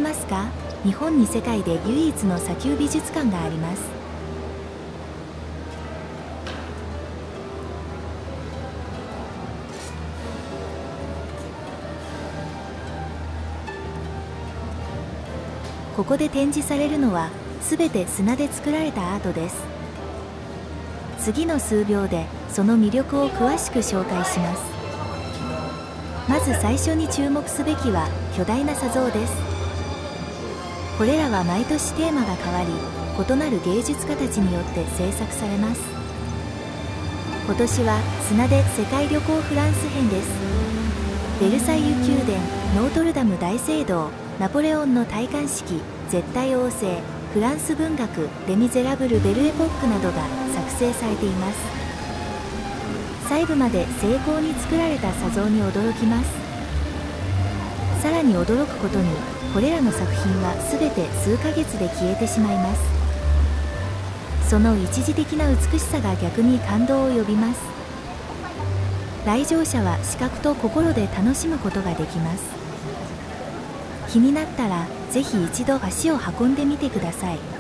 ますか？日本に世界で唯一の砂丘美術館があります。ここで展示されるのはすべて砂で作られたアートです。次の数秒でその魅力を詳しく紹介します。まず最初に注目すべきは巨大な砂像です。これらは毎年テーマが変わり、異なる芸術家たちによって制作されます。今年は砂で世界旅行フランス編です。ベルサイユ宮殿、ノートルダム大聖堂、ナポレオンの戴冠式、絶対王政、フランス文学、レ・ミゼラブル・ベルエポックなどが作成されています。細部まで精巧に作られた砂像に驚きます。さらに驚くことに、これらの作品は全て数ヶ月で消えてしまいます。その一時的な美しさが逆に感動を呼びます。来場者は視覚と心で楽しむことができます。気になったら、ぜひ一度足を運んでみてください。